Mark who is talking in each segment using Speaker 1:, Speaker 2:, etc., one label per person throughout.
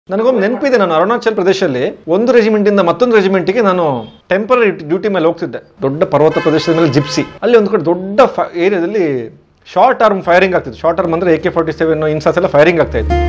Speaker 1: ನನಗೊಮ್ಮೆ ನೆನಪಿದೆ, ನಾನು ಅರುಣಾಚಲ್ ಪ್ರದೇಶದಲ್ಲಿ ಒಂದು ರೆಜಿಮೆಂಟಿಂದ ಮತ್ತೊಂದು ರೆಜಿಮೆಂಟ್ಗೆ ನಾನು ಟೆಂಪರರಿ ಡ್ಯೂಟಿ ಮೇಲೆ ಹೋಗ್ತಿದ್ದೆ. ದೊಡ್ಡ ಪರ್ವತ ಪ್ರದೇಶದ ಮೇಲೆ ಜಿಪ್ಸಿ, ಅಲ್ಲಿ ಒಂದು ಕಡೆ ದೊಡ್ಡ ಏರಿಯಾದಲ್ಲಿ ಶಾರ್ಟ್ ಆರ್ಮ್ ಫೈರಿಂಗ್ ಆಗ್ತಿತ್ತು. ಶಾರ್ಟ್ ಆರ್ಮ್ ಅಂದರೆ AK-47 ಇನ್ಸಾಸ್ ಎಲ್ಲ ಫೈರಿಂಗ್ ಆಗ್ತಾ ಇತ್ತು.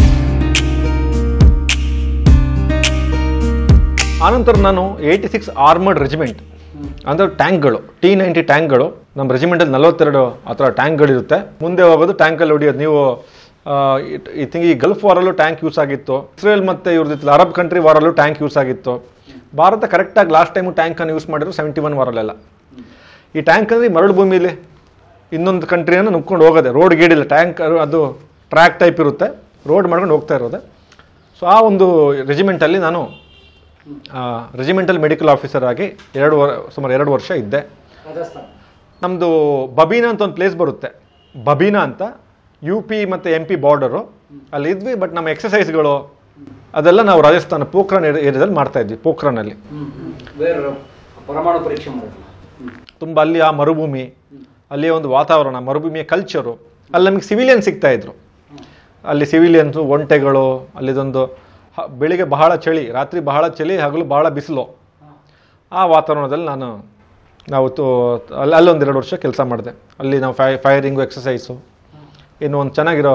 Speaker 1: ಆನಂತರ ನಾನು 86 ಆರ್ಮರ್ಡ್ ರೆಜಿಮೆಂಟ್ ಅಂದರೆ ಟ್ಯಾಂಕ್ಗಳು, T-90 ಟ್ಯಾಂಕ್ಗಳು, ನಮ್ಮ ರೆಜಿಮೆಂಟಲ್ಲಿ 42 ಆ ಥರ ಟ್ಯಾಂಕ್ಗಳಿರುತ್ತೆ. ಮುಂದೆ ಹೋಗೋದು ಟ್ಯಾಂಕಲ್ಲಿ ಹೊಡಿಯೋದು. ನೀವು ಐ ಥಿಂಕ್ ಈ ಗಲ್ಫ್ ವಾರಲ್ಲೂ ಟ್ಯಾಂಕ್ ಯೂಸ್ ಆಗಿತ್ತು, ಇಸ್ರೇಲ್ ಮತ್ತು ಇವ್ರದ್ದು ಅರಬ್ ಕಂಟ್ರಿ ವಾರಲ್ಲೂ ಟ್ಯಾಂಕ್ ಯೂಸ್ ಆಗಿತ್ತು. ಭಾರತ ಕರೆಕ್ಟಾಗಿ ಲಾಸ್ಟ್ ಟೈಮು ಟ್ಯಾಂಕನ್ನು ಯೂಸ್ ಮಾಡಿದ್ರು 71 ವಾರಲ್ಲೆಲ್ಲ. ಈ ಟ್ಯಾಂಕ್ ಅಂದರೆ ಮರಳು ಭೂಮಿಲಿ ಇನ್ನೊಂದು ಕಂಟ್ರಿಯನ್ನು ನುಗ್ಕೊಂಡು ಹೋಗೋದೆ, ರೋಡ್ ಗೇಡಿಲ್ಲ, ಟ್ಯಾಂಕ್ ಅದು ಟ್ರ್ಯಾಕ್ ಟೈಪ್ ಇರುತ್ತೆ, ರೋಡ್ ಮಾಡ್ಕೊಂಡು ಹೋಗ್ತಾ ಇರೋದೆ. ಸೊ ಆ ಒಂದು ರೆಜಿಮೆಂಟಲ್ಲಿ ನಾನು ರೆಜಿಮೆಂಟಲ್ ಮೆಡಿಕಲ್ ಆಫೀಸರ್ ಆಗಿ ಸುಮಾರು 2 ವರ್ಷ ಇದ್ದೆ. ನಮ್ಮದು ಬಬೀನಾ ಅಂತ ಒಂದು ಪ್ಲೇಸ್ ಬರುತ್ತೆ, ಬಬೀನಾ ಅಂತ, UP ಮತ್ತು MP ಬಾರ್ಡರು, ಅಲ್ಲಿ ಇದ್ವಿ. ಬಟ್ ನಮ್ಮ ಎಕ್ಸಸೈಸ್ಗಳು ಅದೆಲ್ಲ ನಾವು ರಾಜಸ್ಥಾನ ಪೋಖ್ರಾನ್ ಏರಿಯಾದಲ್ಲಿ ಮಾಡ್ತಾ ಇದ್ವಿ. ಪೋಖ್ರಾನಲ್ಲಿ ತುಂಬ ಅಲ್ಲಿ ಆ ಮರುಭೂಮಿ, ಅಲ್ಲಿಯ ಒಂದು ವಾತಾವರಣ, ಮರುಭೂಮಿಯ ಕಲ್ಚರು, ಅಲ್ಲಿ ನಮಗೆ ಸಿವಿಲಿಯನ್ ಸಿಗ್ತಾ ಇದ್ರು. ಅಲ್ಲಿ ಸಿವಿಲಿಯನ್ಸು, ಒಂಟೆಗಳು, ಅಲ್ಲಿದೊಂದು ಬೆಳಿಗ್ಗೆ ಬಹಳ ಚಳಿ, ರಾತ್ರಿ ಬಹಳ ಚಳಿ, ಹಗಲು ಬಹಳ ಬಿಸಿಲು. ಆ ವಾತಾವರಣದಲ್ಲಿ ನಾವು ಅಲ್ಲೊಂದು 2 ವರ್ಷ ಕೆಲಸ ಮಾಡಿದೆ. ಅಲ್ಲಿ ನಾವು ಫೈರಿಂಗು, ಎಕ್ಸಸೈಸು, ಇನ್ನು ಒಂದು ಚೆನ್ನಾಗಿರೋ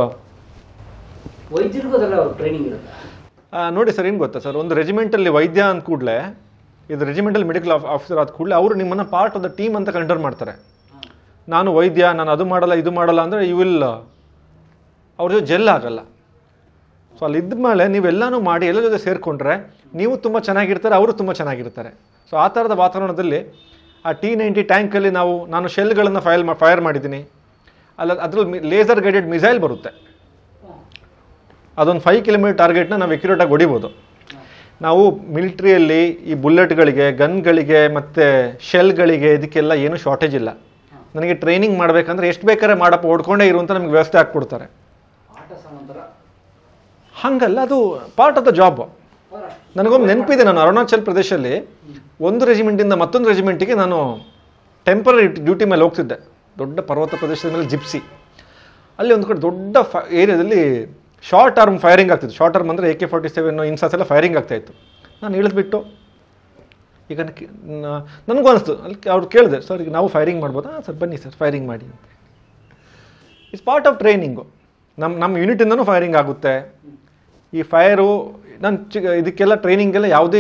Speaker 1: ನೋಡಿ ಸರ್. ಏನು ಗೊತ್ತಾ ಸರ್, ಒಂದು ರೆಜಿಮೆಂಟಲ್ಲಿ ವೈದ್ಯ ಅಂದ ಕೂಡಲೇ, ಇದು ರೆಜಿಮೆಂಟಲ್ ಮೆಡಿಕಲ್ ಆಫೀಸರ್ ಆದ ಕೂಡಲೇ ಅವರು ನಿಮ್ಮನ್ನು ಪಾರ್ಟ್ ಆಫ್ ದ ಟೀಮ್ ಅಂತ ಕನ್ಸಿಡರ್ ಮಾಡ್ತಾರೆ. ನಾನು ವೈದ್ಯ, ನಾನು ಅದು ಮಾಡಲ್ಲ ಇದು ಮಾಡಲ್ಲ ಅಂದರೆ ಅವ್ರ ಜೊತೆ ಜೆಲ್ ಆಗಲ್ಲ. ಸೊ ಅಲ್ಲಿ ಇದ್ದ ಮೇಲೆ ನೀವೆಲ್ಲನೂ ಮಾಡಿ ಎಲ್ಲ ಜೊತೆ ಸೇರಿಕೊಂಡ್ರೆ ನೀವು ತುಂಬ ಚೆನ್ನಾಗಿರ್ತಾರೆ, ಅವರು ತುಂಬ ಚೆನ್ನಾಗಿರ್ತಾರೆ. ಸೊ ಆ ಥರದ ವಾತಾವರಣದಲ್ಲಿ ಆ T-90 ಟ್ಯಾಂಕಲ್ಲಿ ನಾನು ಶೆಲ್ಗಳನ್ನು ಫೈರ್ ಮಾಡಿದ್ದೀನಿ. ಅದರಲ್ಲಿ ಲೇಸರ್ ಗೈಡೆಡ್ ಮಿಸೈಲ್ ಬರುತ್ತೆ, ಅದೊಂದು 5 ಕಿಲೋಮೀಟರ್ ಟಾರ್ಗೆಟ್ನ ನಾವು ಎಕ್ಯುರೇಟಾಗಿ ಹೊಡಿಬೋದು. ನಾವು ಮಿಲಿಟ್ರಿಯಲ್ಲಿ ಈ ಬುಲೆಟ್ಗಳಿಗೆ, ಗನ್ಗಳಿಗೆ ಮತ್ತು ಶೆಲ್ಗಳಿಗೆ ಇದಕ್ಕೆಲ್ಲ ಏನೂ ಶಾರ್ಟೇಜ್ ಇಲ್ಲ. ನನಗೆ ಟ್ರೈನಿಂಗ್ ಮಾಡಬೇಕಂದ್ರೆ ಎಷ್ಟು ಬೇಕಾದ್ರೆ ಮಾಡಪ್ಪ, ಹೊಡ್ಕೊಂಡೇ ಇರುವಂಥ ನಮಗೆ ವ್ಯವಸ್ಥೆ ಹಾಕ್ಕೊಡ್ತಾರೆ. ಹಾಗಲ್ಲ, ಅದು ಪಾರ್ಟ್ ಆಫ್ ದ ಜಾಬ್. ನನಗೊಮ್ಮೆ ನೆನಪಿದೆ, ನಾನು ಅರುಣಾಚಲ್ ಪ್ರದೇಶದಲ್ಲಿ ಒಂದು ರೆಜಿಮೆಂಟಿಂದ ಮತ್ತೊಂದು ರೆಜಿಮೆಂಟಿಗೆ ನಾನು ಟೆಂಪರರಿ ಡ್ಯೂಟಿ ಮೇಲೆ ಹೋಗ್ತಿದ್ದೆ. ದೊಡ್ಡ ಪರ್ವತ ಪ್ರದೇಶದ ಮೇಲೆ ಜಿಪ್ಸಿ, ಅಲ್ಲಿ ಒಂದು ಕಡೆ ದೊಡ್ಡ ಏರಿಯಾದಲ್ಲಿ ಶಾರ್ಟ್ ಆರ್ಮ್ ಫೈರಿಂಗ್ ಆಗ್ತಿತ್ತು. ಶಾರ್ಟ್ ಆರ್ಮ್ ಅಂದರೆ AK-47 ಇನ್ಸಾಸ್ ಎಲ್ಲ ಫೈರಿಂಗ್ ಆಗ್ತಾಯಿತ್ತು. ನಾನು ಇಳಿದ್ಬಿಟ್ಟು ಈಗ ನನಗೂ ಅನಿಸ್ತು, ಅಲ್ಲಿ ಅವ್ರು ಕೇಳಿದೆ, ಸರ್ ಈಗ ನಾವು ಫೈರಿಂಗ್ ಮಾಡ್ಬೋದಾ? ಸರ್ ಬನ್ನಿ ಸರ್ ಫೈರಿಂಗ್ ಮಾಡಿ ಅಂತ. It's part of training. ನಮ್ಮ ಯೂನಿಟಿಂದನೂ ಫೈರಿಂಗ್ ಆಗುತ್ತೆ. ಈ ಫೈರು ಇದಕ್ಕೆಲ್ಲ ಟ್ರೈನಿಂಗೆಲ್ಲ ಯಾವುದೇ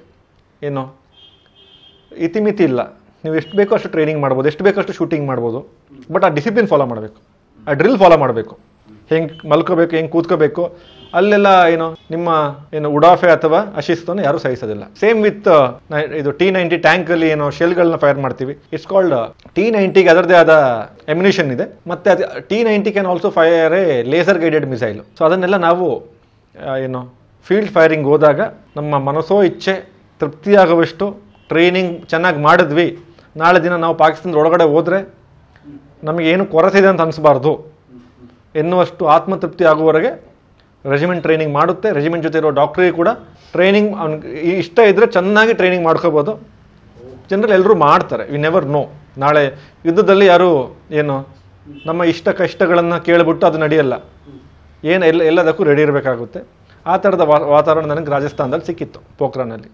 Speaker 1: ಇತಿಮಿತಿ ಇಲ್ಲ. ನೀವು ಎಷ್ಟು ಬೇಕೋ ಅಷ್ಟು ಟ್ರೈನಿಂಗ್ ಮಾಡ್ಬೋದು, ಎಷ್ಟು ಬೇಕೋ ಅಷ್ಟು ಶೂಟಿಂಗ್ ಮಾಡ್ಬೋದು. ಬಟ್ ಆ ಡಿಸಿಪ್ಲಿನ್ ಫಾಲೋ ಮಾಡಬೇಕು, ಆ ಡ್ರಿಲ್ ಫಾಲೋ ಮಾಡಬೇಕು. ಹೆಂಗೆ ಮಲ್ಕೋಬೇಕು, ಹೆಂಗೆ ಕೂತ್ಕೋಬೇಕು, ಅಲ್ಲೆಲ್ಲ ನಿಮ್ಮ ಉಡಾಫೆ ಅಥವಾ ಅಶಿಸ್ತನ್ನು ಯಾರೂ ಸಹಿಸೋದಿಲ್ಲ. ಸೇಮ್ ವಿತ್ ಇದು T-90 ಟ್ಯಾಂಕಲ್ಲಿ ಶೆಲ್ಗಳನ್ನ ಫೈರ್ ಮಾಡ್ತೀವಿ. ಇಟ್ಸ್ ಕಾಲ್ಡ್ T-90ಗೆ ಅದರದೇ ಆದ ಎಮ್ಯುನಿಷನ್ ಇದೆ. ಮತ್ತು ಅದು T-90 can also fire a laser guided missile. So ಅದನ್ನೆಲ್ಲ ನಾವು ಫೀಲ್ಡ್ ಫೈರಿಂಗ್ ಹೋದಾಗ ನಮ್ಮ ಮನಸ್ಸೋ ಇಚ್ಛೆ ತೃಪ್ತಿಯಾಗುವಷ್ಟು ಟ್ರೈನಿಂಗ್ ಚೆನ್ನಾಗಿ ಮಾಡಿದ್ವಿ, ನಾಳೆ ದಿನ ನಾವು ಪಾಕಿಸ್ತಾನದ ಒಳಗಡೆ ಹೋದರೆ ನಮಗೇನು ಕೊರತೆ ಇದೆ ಅಂತ ಅನಿಸ್ಬಾರ್ದು ಎನ್ನುವಷ್ಟು ಆತ್ಮತೃಪ್ತಿ ಆಗುವವರೆಗೆ ರೆಜಿಮೆಂಟ್ ಟ್ರೈನಿಂಗ್ ಮಾಡುತ್ತೆ. ರೆಜಿಮೆಂಟ್ ಜೊತೆ ಇರೋ ಡಾಕ್ಟ್ರಿಗೆ ಕೂಡ ಟ್ರೈನಿಂಗ್ ಅವ್ನಿಗೆ ಇಷ್ಟ ಇದ್ದರೆ ಚೆನ್ನಾಗಿ ಟ್ರೈನಿಂಗ್ ಮಾಡ್ಕೋಬೋದು. ಜನರಲ್ ಎಲ್ಲರೂ ಮಾಡ್ತಾರೆ, ವಿ ನೆವರ್ ನೋ. ನಾಳೆ ಯುದ್ಧದಲ್ಲಿ ಯಾರು ನಮ್ಮ ಕಷ್ಟಗಳನ್ನು ಕೇಳಿಬಿಟ್ಟು ಅದು ನಡೆಯಲ್ಲ. ಎಲ್ಲದಕ್ಕೂ ರೆಡಿ ಇರಬೇಕಾಗುತ್ತೆ. ಆ ಥರದ ವಾತಾವರಣ ನನಗೆ ರಾಜಸ್ಥಾನದಲ್ಲಿ ಸಿಕ್ಕಿತ್ತು, ಪೋಖ್ರಾನಲ್ಲಿ.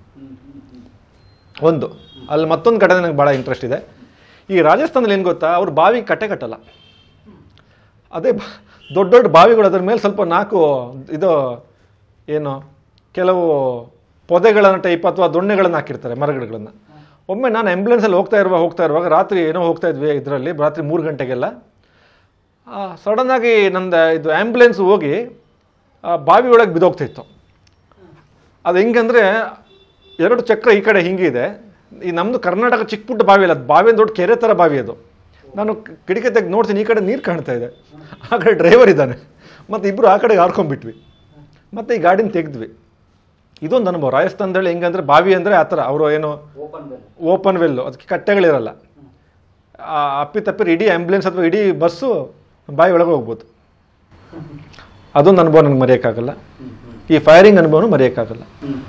Speaker 1: ಅಲ್ಲಿ ಮತ್ತೊಂದು ಕಡೆ ನನಗೆ ಭಾಳ ಇಂಟ್ರೆಸ್ಟ್ ಇದೆ. ಈ ರಾಜಸ್ಥಾನದಲ್ಲಿ ಏನು ಗೊತ್ತಾ, ಅವ್ರು ಬಾವಿ ಕಟ್ಟಲ್ಲ. ಅದೇ ದೊಡ್ಡ ದೊಡ್ಡ ಬಾವಿಗಳು, ಅದ್ರ ಮೇಲೆ ಸ್ವಲ್ಪ 4 ಕೆಲವು ಪೊದೆಗಳನ್ನು ಟೈಪ್ ಅಥವಾ ದೊಣ್ಣೆಗಳನ್ನು ಹಾಕಿರ್ತಾರೆ, ಮರಗಿಡಗಳನ್ನು. ಒಮ್ಮೆ ನಾನು ಆ್ಯಂಬುಲೆನ್ಸಲ್ಲಿ ಹೋಗ್ತಾ ಇರುವಾಗ ರಾತ್ರಿ ಹೋಗ್ತಾ ಇದ್ವಿ, ಇದರಲ್ಲಿ ರಾತ್ರಿ 3 ಗಂಟೆಗೆಲ್ಲ ಸಡನ್ನಾಗಿ ಇದು ಆ್ಯಂಬುಲೆನ್ಸ್ ಹೋಗಿ ಬಾವಿ ಒಳಗೆ ಬಿದ್ದೋಗ್ತಿತ್ತು. ಅದು ಹೆಂಗಂದರೆ 2 ಚಕ್ರ ಈ ಕಡೆ ಹಿಂಗಿದೆ. ಈ ನಮ್ಮದು ಕರ್ನಾಟಕ ಚಿಕ್ಕ ಪುಟ್ಟ ಬಾವಿ ಅಲ್ಲ, ಅದು ಬಾವಿ ದೊಡ್ಡ ಕೆರೆ ಥರ ಬಾವಿ ಅದು. ನಾನು ಕಿಟಕಿ ತೆಗೆದು ನೋಡ್ತೀನಿ, ಈ ಕಡೆ ನೀರು ಕಾಣ್ತಾ ಇದೆ, ಆ ಕಡೆ ಡ್ರೈವರ್ ಇದ್ದಾನೆ, ಮತ್ತು ಇಬ್ಬರು ಆ ಕಡೆಗೆ ಹಾರ್ಕೊಂಡ್ಬಿಟ್ವಿ. ಮತ್ತು ಈ ಗಾಡಿನ ತೆಗೆದ್ವಿ. ಇದೊಂದು ಅನುಭವ. ರಾಜಸ್ಥಾನದಲ್ಲಿ ಹೆಂಗಂದ್ರೆ ಬಾವಿ ಅಂದರೆ ಆ ಥರ, ಅವರು ಓಪನ್ ವೆಲ್ಲು, ಅದಕ್ಕೆ ಕಟ್ಟೆಗಳಿರಲ್ಲ. ಅಪ್ಪಿತಪ್ಪಿರಿ ಇಡೀ ಆ್ಯಂಬುಲೆನ್ಸ್ ಅಥವಾ ಇಡೀ ಬಸ್ಸು ಬಾವಿ ಒಳಗೆ ಹೋಗ್ಬೋದು. ಅದೊಂದು ಅನುಭವ ನನಗೆ ಮರೆಯೋಕ್ಕಾಗಲ್ಲ. ಈ ಫೈರಿಂಗ್ ಅನುಭವನೂ ಮರೆಯೋಕ್ಕಾಗಲ್ಲ.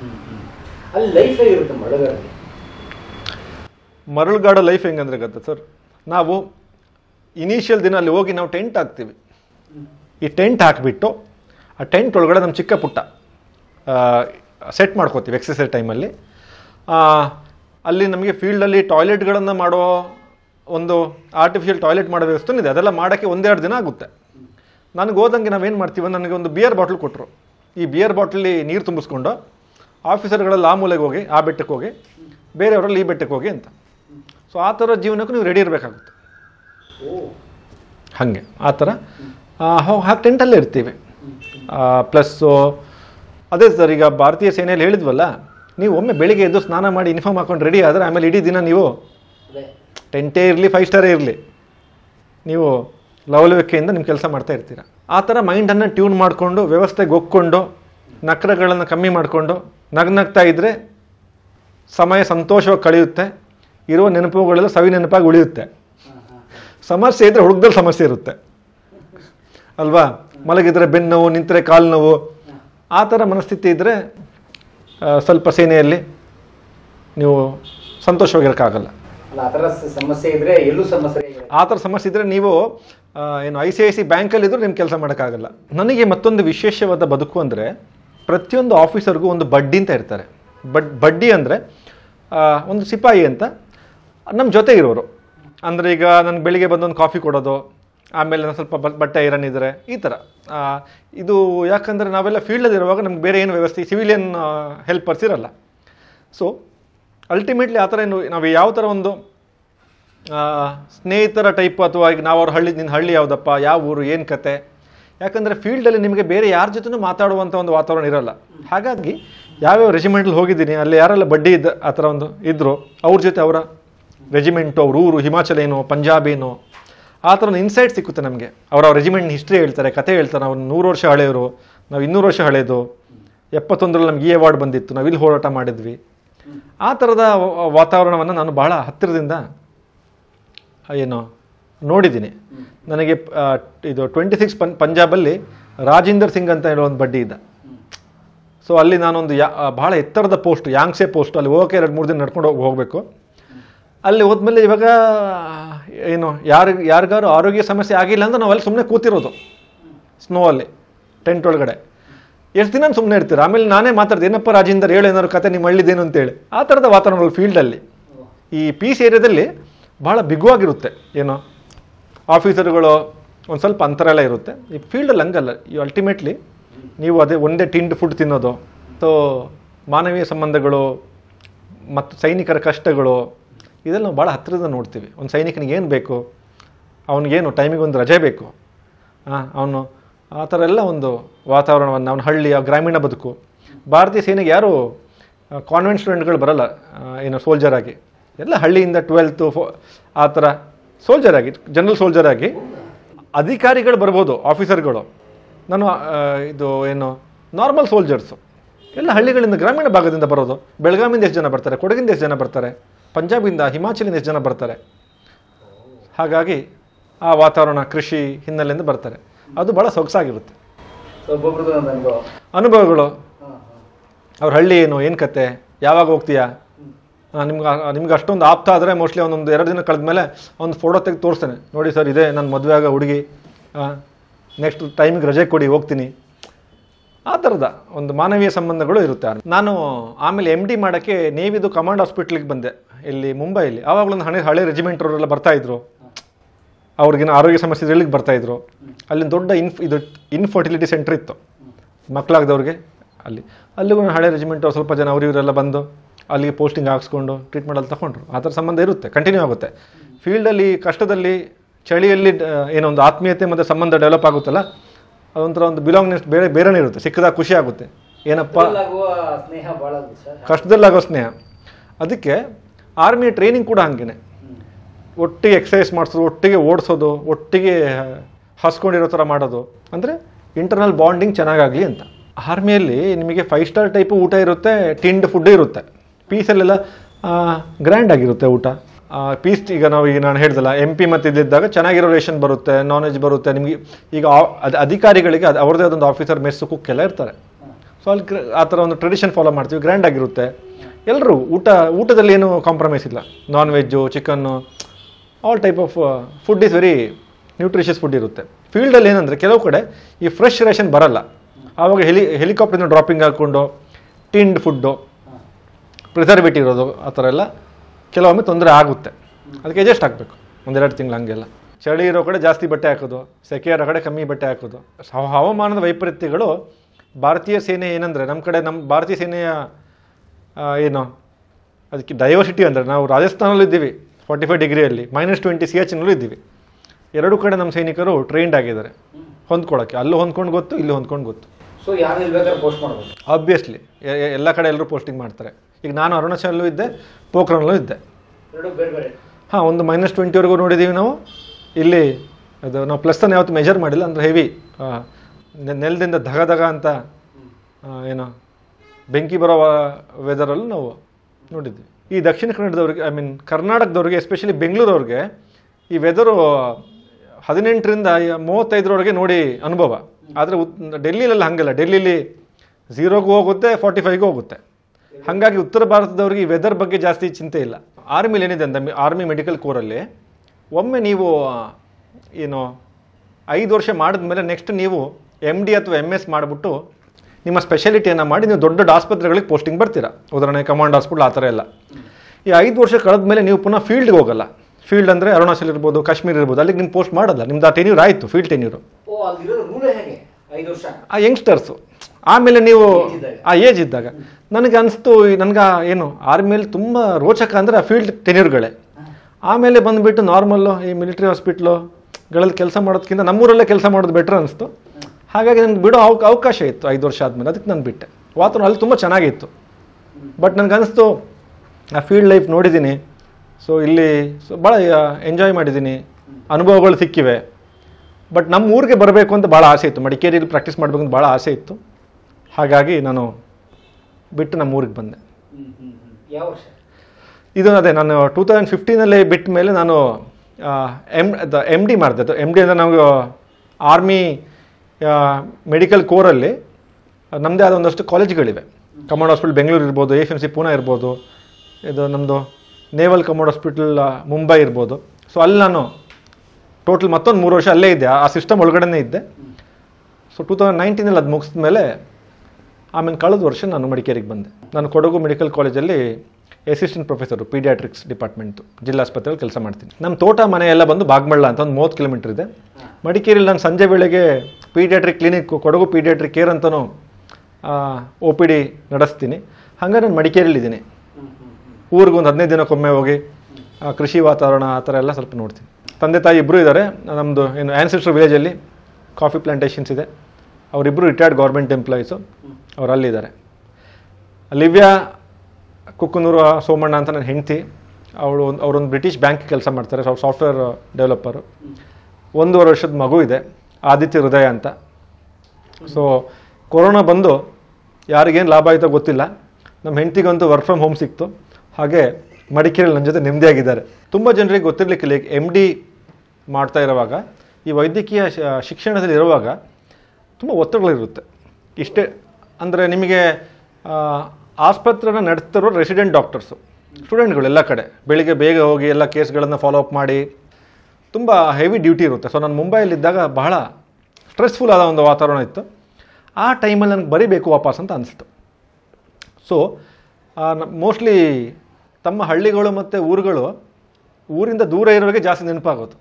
Speaker 1: ಮರಳುಗಾಡು ಲೈಫ್ ಹೆಂಗಂದ್ರೆ ಗೊತ್ತಾ ಸರ್, ನಾವು ಇನಿಷಿಯಲ್ ದಿನ ಅಲ್ಲಿ ಹೋಗಿ ನಾವು ಟೆಂಟ್ ಹಾಕ್ತೀವಿ. ಈ ಟೆಂಟ್ ಹಾಕಿಬಿಟ್ಟು ಆ ಟೆಂಟ್ ಒಳಗಡೆ ನಮ್ಮ ಚಿಕ್ಕ ಪುಟ್ಟ ಸೆಟ್ ಮಾಡ್ಕೋತೀವಿ ಎಕ್ಸಸೈಸ್ ಟೈಮಲ್ಲಿ. ಅಲ್ಲಿ ನಮಗೆ ಫೀಲ್ಡಲ್ಲಿ ಟಾಯ್ಲೆಟ್ಗಳನ್ನು ಮಾಡೋ ಒಂದು ಆರ್ಟಿಫಿಷಿಯಲ್ ಟಾಯ್ಲೆಟ್ ಮಾಡೋ ವ್ಯವಸ್ಥೆ ಇದೆ. ಅದೆಲ್ಲ ಮಾಡೋಕ್ಕೆ 1-2 ದಿನ ಆಗುತ್ತೆ. ನನಗೆ ಹೋದಂಗೆ ನಾವೇನು ಮಾಡ್ತೀವಿ, ನನಗೆ ಒಂದು ಬಿಯರ್ ಬಾಟ್ಲ್ ಕೊಟ್ಟರು. ಈ ಬಿಯರ್ ಬಾಟ್ಲಲ್ಲಿ ನೀರು ತುಂಬಿಸ್ಕೊಂಡು ಆಫೀಸರ್ಗಳಲ್ಲಿ ಆ ಮೂಲೆಗೆ ಹೋಗಿ, ಆ ಬೆಟ್ಟಕ್ಕೆ ಹೋಗಿ, ಬೇರೆಯವರಲ್ಲಿ ಈ ಬೆಟ್ಟಕ್ಕೆ ಹೋಗಿ ಅಂತ. ಸೊ ಆ ಥರ ಜೀವನಕ್ಕೂ ನೀವು ರೆಡಿ ಇರಬೇಕಾಗುತ್ತೆ. ಹಾಗೆ ಆ ಥರ ಹಾಗೆ ಟೆಂಟಲ್ಲೇ ಇರ್ತೀವಿ. ಪ್ಲಸ್ಸು ಅದೇ ಸರ್, ಈಗ ಭಾರತೀಯ ಸೇನೆಯಲ್ಲಿ ಹೇಳಿದ್ವಲ್ಲ, ನೀವು ಒಮ್ಮೆ ಬೆಳಿಗ್ಗೆ ಎದ್ದು ಸ್ನಾನ ಮಾಡಿ ಯೂನಿಫಾರ್ಮ್ ಹಾಕೊಂಡು ರೆಡಿ ಆದರೆ ಆಮೇಲೆ ಇಡೀ ದಿನ ನೀವು ಟೆಂಟೇ ಇರಲಿ 5 ಸ್ಟಾರೇ ಇರಲಿ, ನೀವು ಲವಲವಿಕೆಯಿಂದ ನಿಮ್ಮ ಕೆಲಸ ಮಾಡ್ತಾ ಇರ್ತೀರ. ಆ ಥರ ಮೈಂಡನ್ನು ಟ್ಯೂನ್ ಮಾಡಿಕೊಂಡು, ವ್ಯವಸ್ಥೆಗೆ ಒಕ್ಕೊಂಡು, ನಖರಗಳನ್ನು ಕಮ್ಮಿ ಮಾಡಿಕೊಂಡು ನಗ್ನಗ್ತಾ ಇದ್ದರೆ ಸಮಯ ಸಂತೋಷವಾಗಿ ಕಳೆಯುತ್ತೆ. ಇರುವ ನೆನಪುಗಳೆಲ್ಲ ಸವಿ ನೆನಪಾಗಿ ಉಳಿಯುತ್ತೆ. ಸಮಸ್ಯೆ ಇದ್ದರೆ ಹುಡುಗದಲ್ಲಿ ಸಮಸ್ಯೆ ಇರುತ್ತೆ ಅಲ್ವಾ? ಮಲಗಿದ್ರೆ ಬೆನ್ನು ನೋವು, ನಿಂತರೆ ಕಾಲು ನೋವು, ಆ ಥರ ಮನಸ್ಥಿತಿ ಇದ್ದರೆ ಸ್ವಲ್ಪ ಸೇನೆಯಲ್ಲಿ ನೀವು ಸಂತೋಷವಾಗಿರೋಕ್ಕಾಗಲ್ಲ.
Speaker 2: ಆ ಥರ ಸಮಸ್ಯೆ ಇದ್ದರೆ ಎಲ್ಲೂ ಸಮಸ್ಯೆ,
Speaker 1: ಆ ಥರ ಸಮಸ್ಯೆ ಇದ್ದರೆ ನೀವು ಏನು ICICI ಬ್ಯಾಂಕಲ್ಲಿದ್ದರೂ ನಿಮ್ಮ ಕೆಲಸ ಮಾಡೋಕ್ಕಾಗಲ್ಲ. ನನಗೆ ಮತ್ತೊಂದು ವಿಶೇಷವಾದ ಬದುಕು ಅಂದರೆ, ಪ್ರತಿಯೊಂದು ಆಫೀಸರ್ಗೂ ಒಂದು ಬಡ್ಡಿ ಅಂತ ಇರ್ತಾರೆ. ಬಡ್ಡಿ ಅಂದರೆ ಒಂದು ಸಿಪಾಯಿ ಅಂತ ನಮ್ಮ ಜೊತೆ ಇರೋರು. ಅಂದರೆ ಈಗ ನನಗೆ ಬೆಳಿಗ್ಗೆ ಬಂದೊಂದು ಕಾಫಿ ಕೊಡೋದು, ಆಮೇಲೆ ನಾನು ಸ್ವಲ್ಪ ಬಟ್ಟೆ ಐರನ್ ಇದ್ದರೆ, ಈ ಥರ. ಇದು ಯಾಕಂದರೆ ನಾವೆಲ್ಲ ಫೀಲ್ಡಲ್ಲಿ ಇರುವಾಗ ನಮ್ಗೆ ಬೇರೆ ಏನು ವ್ಯವಸ್ಥೆ, ಸಿವಿಲಿಯನ್ ಹೆಲ್ಪರ್ಸ್ ಇರಲ್ಲ. ಸೊ ಅಲ್ಟಿಮೇಟ್ಲಿ ಆ ಥರ ಏನು ನಾವು ಯಾವ ಥರ ಒಂದು ಸ್ನೇಹಿತರ ಟೈಪ್, ಅಥವಾ ಈಗ ನಾವು ಅವ್ರ ನಿನ್ನ ಹಳ್ಳಿ ಯಾವುದಪ್ಪ, ಯಾವ ಊರು, ಏನು ಕತೆ. ಯಾಕಂದರೆ ಫೀಲ್ಡಲ್ಲಿ ನಿಮಗೆ ಬೇರೆ ಯಾರ ಜೊತೆನೂ ಮಾತಾಡುವಂಥ ಒಂದು ವಾತಾವರಣ ಇರೋಲ್ಲ. ಹಾಗಾಗಿ ಯಾವ್ಯಾವ ರೆಜಿಮೆಂಟಲ್ಲಿ ಹೋಗಿದ್ದೀನಿ ಅಲ್ಲಿ ಯಾರೆಲ್ಲ ಬಡ್ಡಿ ಆ ಥರ ಒಂದು ಇದ್ದರು, ಅವ್ರ ಜೊತೆ ಅವರ ರೆಜಿಮೆಂಟು, ಅವ್ರ ಊರು, ಹಿಮಾಚಲ ಏನೋ, ಪಂಜಾಬ್ ಏನೋ, ಆ ಥರ ಒಂದು ಇನ್ಸೈಟ್ ಸಿಕ್ಕುತ್ತೆ ನಮಗೆ. ಅವರ ರೆಜಿಮೆಂಟ್ ಹಿಸ್ಟ್ರಿ ಹೇಳ್ತಾರೆ, ಕತೆ ಹೇಳ್ತಾರೆ. ನಾವು 100 ವರ್ಷ ಹಳೆಯವರು, ನಾವು 200 ವರ್ಷ ಹಳೆಯದು, 71ರಲ್ಲಿ ನಮ್ಗೆ ಈ ಅವಾರ್ಡ್ ಬಂದಿತ್ತು, ನಾವು ಇಲ್ಲಿ ಹೋರಾಟ ಮಾಡಿದ್ವಿ. ಆ ಥರದ ವಾತಾವರಣವನ್ನು ನಾನು ಬಹಳ ಹತ್ತಿರದಿಂದ ಏನು ನೋಡಿದ್ದೀನಿ. ನನಗೆ ಇದು 26 ಪಂಜಾಬಲ್ಲಿ ರಾಜಿಂದರ್ ಸಿಂಗ್ ಅಂತ ಹೇಳೋ ಒಂದು ಬಡ್ಡಿ ಇದ್ದ. ಸೊ ಅಲ್ಲಿ ನಾನೊಂದು ಭಾಳ ಎತ್ತರದ ಪೋಸ್ಟ್, ಯಾಂಗ್ಸೆ ಪೋಸ್ಟ್, ಅಲ್ಲಿ ಹೋಗೋಕೆ 2-3 ದಿನ ನಡ್ಕೊಂಡು ಹೋಗಬೇಕು. ಅಲ್ಲಿ ಹೋದ್ಮೇಲೆ ಇವಾಗ ಏನು ಯಾರಿಗಾರು ಆರೋಗ್ಯ ಸಮಸ್ಯೆ ಆಗಿಲ್ಲ ಅಂದ್ರೆ ನಾವು ಅಲ್ಲಿ ಸುಮ್ಮನೆ ಕೂತಿರೋದು ಸ್ನೋ ಅಲ್ಲಿ ಟೆಂಟ್ ಒಳಗಡೆ. ಎಷ್ಟು ದಿನ ಸುಮ್ಮನೆ ಇರ್ತೀರ. ಆಮೇಲೆ ನಾನೇ ಮಾತಾಡ್ದೆ, ಏನಪ್ಪ ರಾಜೇಂದರ್ ಹೇಳು ಏನಾದ್ರು ಕತೆ, ನಿಮ್ಮ ಹಳ್ಳಿದೇನು ಅಂತೇಳಿ. ಆ ಥರದ ವಾತಾವರಣಗಳು ಫೀಲ್ಡಲ್ಲಿ, ಈ ಪೀಸ್ ಏರಿಯಾದಲ್ಲಿ ಭಾಳ ಬಿಗುವಾಗಿರುತ್ತೆ. ಏನೋ ಆಫೀಸರ್ಗಳು ಒಂದು ಸ್ವಲ್ಪ ಅಂತರ ಎಲ್ಲ ಇರುತ್ತೆ. ಈ ಫೀಲ್ಡಲ್ಲಿ ಹಂಗಲ್ಲ. ಈ ಅಲ್ಟಿಮೇಟ್ಲಿ ನೀವು ಅದೇ ಒಂದೇ ಟಿಂಡ್ ಫುಡ್ ತಿನ್ನೋದು. ಸೊ ಮಾನವೀಯ ಸಂಬಂಧಗಳು ಮತ್ತು ಸೈನಿಕರ ಕಷ್ಟಗಳು, ಇದೆಲ್ಲ ನಾವು ಭಾಳ ಹತ್ತಿರದಿಂದ ನೋಡ್ತೀವಿ. ಒಂದು ಸೈನಿಕನಿಗೆ ಏನು ಬೇಕು, ಅವನಿಗೇನು ಟೈಮಿಗೆ ಒಂದು ರಜೆ ಬೇಕು, ಅವನು ಆ ಥರ ಎಲ್ಲ ಒಂದು ವಾತಾವರಣವನ್ನು, ಅವನ ಹಳ್ಳಿಯ ಗ್ರಾಮೀಣ ಬದುಕು. ಭಾರತೀಯ ಸೇನೆಗೆ ಯಾರು ಕಾನ್ವೆಂಟ್ ಸ್ಟೂಡೆಂಟ್ಗಳು ಬರಲ್ಲ, ಏನು ಸೋಲ್ಜರ್ ಆಗಿ. ಎಲ್ಲ ಹಳ್ಳಿಯಿಂದ 12th ಆ ಥರ ಸೋಲ್ಜರ್ ಆಗಿ, ಜನರಲ್ ಸೋಲ್ಜರ್ ಆಗಿ. ಅಧಿಕಾರಿಗಳು ಬರ್ಬೋದು, ಆಫೀಸರ್ಗಳು. ನಾನು ಇದು ಏನು ನಾರ್ಮಲ್ ಸೋಲ್ಜರ್ಸು ಎಲ್ಲ ಹಳ್ಳಿಗಳಿಂದ, ಗ್ರಾಮೀಣ ಭಾಗದಿಂದ ಬರೋದು. ಬೆಳಗಾವಿಯಿಂದ ಎಷ್ಟು ಜನ ಬರ್ತಾರೆ, ಕೊಡಗಿಂದ ಎಷ್ಟು ಜನ ಬರ್ತಾರೆ, ಪಂಜಾಬಿಂದ, ಹಿಮಾಚಲಿಂದ ಎಷ್ಟು ಜನ ಬರ್ತಾರೆ. ಹಾಗಾಗಿ ಆ ವಾತಾವರಣ, ಕೃಷಿ ಹಿನ್ನೆಲೆಯಿಂದ ಬರ್ತಾರೆ. ಅದು ಭಾಳ ಸೊಗಸಾಗಿರುತ್ತೆ. ಅನುಭವಗಳು, ಅವ್ರ ಹಳ್ಳಿ ಏನು, ಏನು ಕತೆ, ಯಾವಾಗ ಹೋಗ್ತೀಯಾ, ನಿಮ್ಗೆ ಅಷ್ಟೊಂದು ಆಪ್ತ ಆದರೆ ಮೋಸ್ಟ್ಲಿ ಅವನೊಂದು 2 ದಿನ ಕಳೆದ ಮೇಲೆ ಒಂದು ಫೋಟೋ ತೆಗೆದು ತೋರಿಸ್ತಾನೆ, ನೋಡಿ ಸರ್ ಇದೇ ನನ್ನ ಮದುವೆ ಆಗೋ ಹುಡುಗಿ, ನೆಕ್ಸ್ಟ್ ಟೈಮಿಗೆ ರಜೆ ಕೊಡಿ ಹೋಗ್ತೀನಿ. ಆ ಥರದ ಒಂದು ಮಾನವೀಯ ಸಂಬಂಧಗಳು ಇರುತ್ತೆ. ನಾನು ಆಮೇಲೆ MD ಮಾಡೋಕ್ಕೆ ನೇವಿದು ಕಮಾಂಡ್ ಹಾಸ್ಪಿಟ್ಲಿಗೆ ಬಂದೆ, ಇಲ್ಲಿ ಮುಂಬೈಲಿ. ಆವಾಗಲೂ ಹಳೆ ರೆಜಿಮೆಂಟ್ ಅವರೆಲ್ಲ ಬರ್ತಾಯಿದ್ರು, ಅವ್ರಿಗೇನು ಆರೋಗ್ಯ ಸಮಸ್ಯೆ ಇಲ್ಲಿಗೆ ಬರ್ತಾಯಿದ್ರು. ಅಲ್ಲಿ ದೊಡ್ಡ ಇದು ಇನ್ಫರ್ಟಿಲಿಟಿ ಸೆಂಟರ್ ಇತ್ತು ಮಕ್ಕಳಾಗದವ್ರಿಗೆ. ಅಲ್ಲಿಗೂ ಹಳೆ ರೆಜಿಮೆಂಟ್ ಅವ್ರು ಸ್ವಲ್ಪ ಜನ ಇವರೆಲ್ಲ ಬಂದು ಅಲ್ಲಿಗೆ ಪೋಸ್ಟಿಂಗ್ ಹಾಕ್ಸ್ಕೊಂಡು ಟ್ರೀಟ್ಮೆಂಟ್ ಅಲ್ಲಿ ತಗೊಂಡ್ರು. ಆ ಥರ ಸಂಬಂಧ ಇರುತ್ತೆ, ಕಂಟಿನ್ಯೂ ಆಗುತ್ತೆ. ಫೀಲ್ಡಲ್ಲಿ ಕಷ್ಟದಲ್ಲಿ, ಚಳಿಯಲ್ಲಿ ಏನೊಂದು ಆತ್ಮೀಯತೆ ಮತ್ತು ಸಂಬಂಧ ಡೆವಲಪ್ ಆಗುತ್ತಲ್ಲ, ಅದೊಂಥರ ಒಂದು ಬಿಲಾಂಗ್ನೆಸ್ ಬೇರೆನೇ ಇರುತ್ತೆ. ಸಿಕ್ಕಿದಾಗ ಖುಷಿ ಆಗುತ್ತೆ. ಏನಪ್ಪ ಕಷ್ಟದಲ್ಲಾಗೋ ಸ್ನೇಹ. ಅದಕ್ಕೆ ಆರ್ಮಿಯ ಟ್ರೈನಿಂಗ್ ಕೂಡ ಹಂಗೇನೆ, ಒಟ್ಟಿಗೆ ಎಕ್ಸಸೈಸ್ ಮಾಡಿಸೋದು, ಒಟ್ಟಿಗೆ ಓಡಿಸೋದು, ಒಟ್ಟಿಗೆ ಹಸ್ಕೊಂಡಿರೋ ಥರ ಮಾಡೋದು. ಅಂದರೆ ಇಂಟರ್ನಲ್ ಬಾಂಡಿಂಗ್ ಚೆನ್ನಾಗಾಗಲಿ ಅಂತ. ಆರ್ಮಿಯಲ್ಲಿ ನಿಮಗೆ 5 ಸ್ಟಾರ್ ಟೈಪು ಊಟ ಇರುತ್ತೆ, ಟಿಂಡ್ ಫುಡ್ ಇರುತ್ತೆ. ಪೀಸಲ್ಲೆಲ್ಲ ಗ್ರ್ಯಾಂಡ್ ಆಗಿರುತ್ತೆ ಊಟ. ಪೀಸ್ ಈಗ ನಾನು ಹೇಳ್ದಲ್ಲ, MP ಮತ್ತು ಇದ್ದಿದ್ದಾಗ ಚೆನ್ನಾಗಿರೋ ರೇಷನ್ ಬರುತ್ತೆ, ನಾನ್ ವೆಜ್ ಬರುತ್ತೆ. ನಿಮಗೆ ಈಗ ಅಧಿಕಾರಿಗಳಿಗೆ ಅವ್ರದ್ದೇ ಆದೊಂದು ಆಫೀಸರ್ ಮೆಸ್ಸು ಕುಕ್ ಎಲ್ಲ ಇರ್ತಾರೆ. ಸೊ ಅಲ್ಲಿ ಆ ಥರ ಒಂದು ಟ್ರೆಡಿಷನ್ ಫಾಲೋ ಮಾಡ್ತೀವಿ, ಗ್ರ್ಯಾಂಡ್ ಆಗಿರುತ್ತೆ. ಎಲ್ಲರೂ ಊಟದಲ್ಲಿ ಏನು ಕಾಂಪ್ರಮೈಸ್ ಇಲ್ಲ. Non veg, chicken, all type of food is very nutritious food ಇರುತ್ತೆ. ಫೀಲ್ಡಲ್ಲಿ ಏನಂದರೆ ಕೆಲವು ಕಡೆ ಈ ಫ್ರೆಶ್ ರೇಷನ್ ಬರಲ್ಲ. ಆವಾಗ ಹೆಲಿಕಾಪ್ಟರ್ನ ಡ್ರಾಪಿಂಗ್ ಹಾಕ್ಕೊಂಡು ಟಿಂಡ್ ಫುಡ್ಡು ಪ್ರಿಸರ್ವೇಟಿವ್ ಇರೋದು ಆ ಥರ ಎಲ್ಲ ಕೆಲವೊಮ್ಮೆ ತೊಂದರೆ ಆಗುತ್ತೆ. ಅದಕ್ಕೆ ಅಡ್ಜಸ್ಟ್ ಆಗಬೇಕು 1-2 ತಿಂಗಳು ಹಂಗೆಲ್ಲ. ಚಳಿ ಇರೋ ಕಡೆ ಜಾಸ್ತಿ ಬಟ್ಟೆ ಹಾಕೋದು, ಸೆಕೆ ಇರೋ ಕಡೆ ಕಮ್ಮಿ ಬಟ್ಟೆ ಹಾಕೋದು. ಹವಾಮಾನದ ವೈಪರೀತ್ಯಗಳು ಭಾರತೀಯ ಸೇನೆ ಏನಂದರೆ ನಮ್ಮ ಕಡೆ ನಮ್ಮ ಭಾರತೀಯ ಸೇನೆಯ ಏನು ಅದಕ್ಕೆ ಡೈವರ್ಸಿಟಿ ಅಂದರೆ ನಾವು ರಾಜಸ್ಥಾನಲ್ಲೂ ಇದ್ದೀವಿ 45 ಡಿಗ್ರಿಯಲ್ಲಿ, -20 CH ಇದ್ದೀವಿ. ಎರಡೂ ಕಡೆ ನಮ್ಮ ಸೈನಿಕರು ಟ್ರೈನ್ಡ್ ಆಗಿದ್ದಾರೆ ಹೊಂದ್ಕೊಳ್ಳೋಕ್ಕೆ. ಅಲ್ಲೂ ಹೊಂದ್ಕೊಂಡು ಗೊತ್ತು, ಇಲ್ಲಿ ಹೊಂದ್ಕೊಂಡು ಗೊತ್ತು.
Speaker 2: ಸೊ ಯಾರು ಬೇಕಾದ್ರೆ ಪೋಸ್ಟ್ ಮಾಡ್ಬೋದು
Speaker 1: ಆಬ್ವಿಯಸ್ಲಿ ಎಲ್ಲ ಕಡೆ ಎಲ್ಲರೂ ಪೋಸ್ಟಿಂಗ್ ಮಾಡ್ತಾರೆ. ಈಗ ನಾನು ಅರುಣಾಚಲಲ್ಲೂ ಇದ್ದೆ, ಪೋಖ್ರಾನಲ್ಲೂ ಇದ್ದೆ.
Speaker 2: ಎರಡು ಬೇರೆ ಬೇರೆ.
Speaker 1: ಹಾಂ, ಒಂದು -20ವರೆಗೂ ನೋಡಿದ್ದೀವಿ ನಾವು. ಇಲ್ಲಿ ಅದು ನಾವು ಪ್ಲಸ್ಸನ್ನು ಯಾವತ್ತು ಮೆಜರ್ ಮಾಡಿಲ್ಲ, ಅಂದರೆ ಹೆವಿ ನೆಲದಿಂದ ಧಗ ಅಂತ ಏನೋ ಬೆಂಕಿ ಬರೋ ವೆದರಲ್ಲೂ ನಾವು ನೋಡಿದ್ವಿ. ಈ ದಕ್ಷಿಣ ಕನ್ನಡದವ್ರಿಗೆ, ಐ ಮೀನ್ ಕರ್ನಾಟಕದವ್ರಿಗೆ, ಎಸ್ಪೆಷಲಿ ಬೆಂಗಳೂರವ್ರಿಗೆ ಈ ವೆದರು 18ರಿಂದ 35ರವರೆಗೆ ನೋಡಿ ಅನುಭವ. ಆದರೆ ಡೆಲ್ಲಿಲೆಲ್ಲ ಹಾಗಲ್ಲ, ಡೆಲ್ಲಿಲಿ 0ಗೂ ಹೋಗುತ್ತೆ, 45ಗೂ ಹೋಗುತ್ತೆ. ಹಾಗಾಗಿ ಉತ್ತರ ಭಾರತದವ್ರಿಗೆ ಈ ವೆದರ್ ಬಗ್ಗೆ ಜಾಸ್ತಿ ಚಿಂತೆ ಇಲ್ಲ. ಆರ್ಮಿಲಿ ಏನಿದೆ ಅಂತ, ಆರ್ಮಿ ಮೆಡಿಕಲ್ ಕೋರಲ್ಲಿ ಒಮ್ಮೆ ನೀವು ಏನು 5 ವರ್ಷ ಮಾಡಿದ್ಮೇಲೆ ನೆಕ್ಸ್ಟ್ ನೀವು MD ಅಥವಾ MS ಮಾಡಿಬಿಟ್ಟು ನಿಮ್ಮ ಸ್ಪೆಷಾಲಿಟಿಯನ್ನು ಮಾಡಿ ನೀವು ದೊಡ್ಡ ದೊಡ್ಡ ಆಸ್ಪತ್ರೆಗಳಿಗೆ ಪೋಸ್ಟಿಂಗ್ ಬರ್ತೀರಾ. ಉದಾಹರಣೆ ಕಮಾಂಡ್ ಹಾಸ್ಪಿಟ್ಲ್ ಆ ಥರ ಎಲ್ಲ. ಈ 5 ವರ್ಷ ಕಳೆದ ಮೇಲೆ ನೀವು ಪುನಃ ಫೀಲ್ಡ್ಗೆ ಹೋಗಲ್ಲ. ಫೀಲ್ಡ್ ಅಂದರೆ ಅರುಣಾಚಲ್ ಇರ್ಬೋದು, ಕಾಶ್ಮೀರ ಇರ್ಬೋದು, ಅಲ್ಲಿಗೆ ನಿಮ್ಮ ಪೋಸ್ಟ್ ಮಾಡೋಲ್ಲ. ನಿಮ್ದು ಆ ಟೆನ್ಯೂರ್ ಆಯಿತು, ಫೀಲ್ಡ್ ಟೆನ್ಯೂರು.
Speaker 2: ಐದು ವರ್ಷ
Speaker 1: ಆ ಯಂಗ್ಸ್ಟರ್ಸು. ಆಮೇಲೆ ನೀವು ಆ ಏಜ್ ಇದ್ದಾಗ ನನಗೆ ಅನಿಸ್ತು, ನನಗೆ ಏನು ಆರ್ಮಿಯಲ್ಲಿ ತುಂಬ ರೋಚಕ ಅಂದರೆ ಆ ಫೀಲ್ಡ್ ಟೆನ್ಯೂರ್ಗಳೇ. ಆಮೇಲೆ ಬಂದುಬಿಟ್ಟು ನಾರ್ಮಲ್ಲು ಈ ಮಿಲಿಟರಿ ಹಾಸ್ಪಿಟ್ಲುಗಳಲ್ಲಿ ಕೆಲಸ ಮಾಡೋದಕ್ಕಿಂತ ನಮ್ಮೂರಲ್ಲೇ ಕೆಲಸ ಮಾಡೋದು ಬೆಟ್ರ್ ಅನಿಸ್ತು. ಹಾಗಾಗಿ ನನಗೆ ಬಿಡೋ ಅವಕಾಶ ಇತ್ತು 5 ವರ್ಷ ಆದಮೇಲೆ. ಅದಕ್ಕೆ ನಾನು ಬಿಟ್ಟೆ. ವಾತಾವರಣ ಅಲ್ಲಿ ತುಂಬ ಚೆನ್ನಾಗಿತ್ತು. ಬಟ್ ನನಗೆ ಅನಿಸ್ತು ಆ ಫೀಲ್ಡ್ ಲೈಫ್ ನೋಡಿದ್ದೀನಿ, ಸೊ ಇಲ್ಲಿ ಭಾಳ ಎಂಜಾಯ್ ಮಾಡಿದ್ದೀನಿ, ಅನುಭವಗಳು ಸಿಕ್ಕಿವೆ. ಬಟ್ ನಮ್ಮ ಊರಿಗೆ ಬರಬೇಕು ಅಂತ ಭಾಳ ಆಸೆ ಇತ್ತು, ಮಡಿಕೇರಿಯಲ್ಲಿ ಪ್ರಾಕ್ಟೀಸ್ ಮಾಡಬೇಕು ಅಂತ ಭಾಳ ಆಸೆ ಇತ್ತು. ಹಾಗಾಗಿ ನಾನು ಬಿಟ್ಟು ನಮ್ಮ ಊರಿಗೆ ಬಂದೆ.
Speaker 2: ಯಾವ ವರ್ಷ
Speaker 1: ಇದು? ಅದೇ ನಾನು 2015 ಬಿಟ್ಟ ಮೇಲೆ ನಾನು MD ಮಾಡಿದೆ. MD ಅಂದರೆ ನಾವು ಆರ್ಮಿ ಮೆಡಿಕಲ್ ಕೋರಲ್ಲಿ ನಮ್ಮದೇ ಆದ ಒಂದಷ್ಟು ಕಾಲೇಜ್ಗಳಿವೆ. ಕಮಾಂಡ್ ಹಾಸ್ಪಿಟಲ್ ಬೆಂಗಳೂರು ಇರ್ಬೋದು, AFMC ಪೂನಾ ಇರ್ಬೋದು, ಇದು ನಮ್ಮದು ನೇವಲ್ ಕಮಾಂಡ್ ಹಾಸ್ಪಿಟಲ್ ಮುಂಬೈ ಇರ್ಬೋದು. ಸೊ ಅಲ್ಲಿ ನಾನು ಟೋಟಲ್ ಮತ್ತೊಂದು 3 ವರ್ಷ ಅಲ್ಲೇ ಇದ್ದೆ, ಆ ಸಿಸ್ಟಮ್ ಒಳಗಡೆ ಇದ್ದೆ. ಸೊ 2019 ಅದು ಮುಗಿಸಿದ ಮೇಲೆ ಆಮೇಲೆ ಕಳೆದ ವರ್ಷ ನಾನು ಮಡಿಕೇರಿಗೆ ಬಂದೆ. ನಾನು ಕೊಡಗು ಮೆಡಿಕಲ್ ಕಾಲೇಜಲ್ಲಿ ಅಸಿಸ್ಟೆಂಟ್ ಪ್ರೊಫೆಸರು, ಪೀಡಿಯಾಟ್ರಿಕ್ಸ್ ಡಿಪಾರ್ಟ್ಮೆಂಟು, ಜಿಲ್ಲಾ ಆಸ್ಪತ್ರೆಯಲ್ಲಿ ಕೆಲಸ ಮಾಡ್ತೀನಿ. ನಮ್ಮ ತೋಟ ಮನೆ ಎಲ್ಲ ಬಂದು ಬಾಗಮಳ್ಳ ಅಂತ ಒಂದು 30 ಕಿಲೋಮೀಟರ್ ಇದೆ. ಮಡಿಕೇರಿಯಲ್ಲಿ ನಾನು ಸಂಜೆ ವೇಳೆಗೆ paediatric clinic, Kodagu paediatric care ಅಂತಲೂ OPD ನಡೆಸ್ತೀನಿ. ಹಾಗಾಗಿ ನಾನು ಮಡಿಕೇರಿಯಲ್ಲಿದ್ದೀನಿ. ಊರಿಗೆ ಒಂದು 15 ದಿನಕ್ಕೊಮ್ಮೆ ಹೋಗಿ ಕೃಷಿ ವಾತಾವರಣ ಆ ಥರ ಎಲ್ಲ ಸ್ವಲ್ಪ ನೋಡ್ತೀನಿ. ತಂದೆ ತಾಯಿ ಇಬ್ಬರು ಇದ್ದಾರೆ. ನಮ್ಮದು ಏನು ಆ್ಯನ್ಸೆಸ್ಟರ್ ವಿಲೇಜಲ್ಲಿ ಕಾಫಿ ಪ್ಲಾಂಟೇಷನ್ಸ್ ಇದೆ. ಅವರಿಬ್ಬರು ರಿಟೈರ್ಡ್ ಗೌರ್ಮೆಂಟ್ ಎಂಪ್ಲಾಯೀಸು, ಅವ್ರು ಅಲ್ಲಿದ್ದಾರೆ. ಲಿವ್ಯಾ ಕುಕ್ಕನೂರು ಸೋಮಣ್ಣ ಅಂತ ನನ್ನ ಹೆಂಡತಿ, ಅವರೊಂದು ಬ್ರಿಟಿಷ್ ಬ್ಯಾಂಕ್ ಕೆಲಸ ಮಾಡ್ತಾರೆ, ಸಾಫ್ಟ್ವೇರ್ ಡೆವಲಪರು. 1.5 ವರ್ಷದ ಮಗು ಇದೆ, ಆದಿತ್ಯ ಹೃದಯ ಅಂತ. ಸೊ ಕೊರೋನಾ ಬಂದು ಯಾರಿಗೇನು ಲಾಭ ಆಯಿತೋ ಗೊತ್ತಿಲ್ಲ, ನಮ್ಮ ಹೆಂಡತಿಗಂತೂ ವರ್ಕ್ ಫ್ರಮ್ ಹೋಮ್ ಸಿಕ್ತು. ಹಾಗೆ ಮಡಿಕೇರಿಯಲ್ಲಿ ನನ್ನ ಜೊತೆ ನೆಮ್ಮದಿಯಾಗಿದ್ದಾರೆ. ತುಂಬ ಜನರಿಗೆ ಗೊತ್ತಿರಲಿಕ್ಕಿಲ್ಲ, MD ಮಾಡ್ತಾ ಇರುವಾಗ, ಈ ವೈದ್ಯಕೀಯ ಶಿಕ್ಷಣದಲ್ಲಿ ಇರುವಾಗ ತುಂಬ ಒತ್ತಡಗಳಿರುತ್ತೆ. ಇಷ್ಟೇ ಅಂದರೆ ನಿಮಗೆ ಆಸ್ಪತ್ರೆನ ನಡೆಸ್ತಿರೋ ರೆಸಿಡೆಂಟ್ ಡಾಕ್ಟರ್ಸು, ಸ್ಟೂಡೆಂಟ್ಗಳು ಎಲ್ಲ ಕಡೆ ಬೆಳಿಗ್ಗೆ ಬೇಗ ಹೋಗಿ ಎಲ್ಲ ಕೇಸ್ಗಳನ್ನು ಫಾಲೋ ಅಪ್ ಮಾಡಿ ತುಂಬ ಹೆವಿ ಡ್ಯೂಟಿ ಇರುತ್ತೆ. ಸೊ ನಾನು ಮುಂಬೈಯಲ್ಲಿದ್ದಾಗ ಬಹಳ ಸ್ಟ್ರೆಸ್ಫುಲ್ ಆದ ಒಂದು ವಾತಾವರಣ ಇತ್ತು. ಆ ಟೈಮಲ್ಲಿ ನನಗೆ ಬರೀಬೇಕು ವಾಪಸ್ ಅಂತ ಅನಿಸ್ತು. ಸೊ ಮೋಸ್ಟ್ಲಿ ತಮ್ಮ ಹಳ್ಳಿಗಳು ಮತ್ತು ಊರಿಂದ ದೂರ ಇರೋರಿಗೆ ಜಾಸ್ತಿ ನೆನಪಾಗೋದು.